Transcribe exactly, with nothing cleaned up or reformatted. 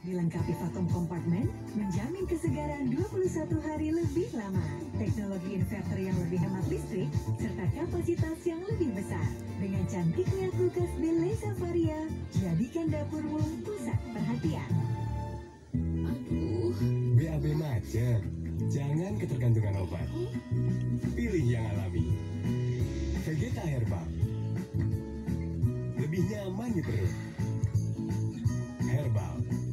Dilengkapi vakum kompartemen, menjamin kesegaran dua puluh satu hari lebih lama. Teknologi inverter yang lebih hemat listrik, serta kapasitas yang lebih besar. Dengan cantiknya kulkas Beleza Varia, jadikan dapurmu pusat perhatian. Aduh. B A B macet, jangan ketergantungan obat. Pilih yang alami. Vegeta Herbal. Lebih nyaman di perut. Herbal.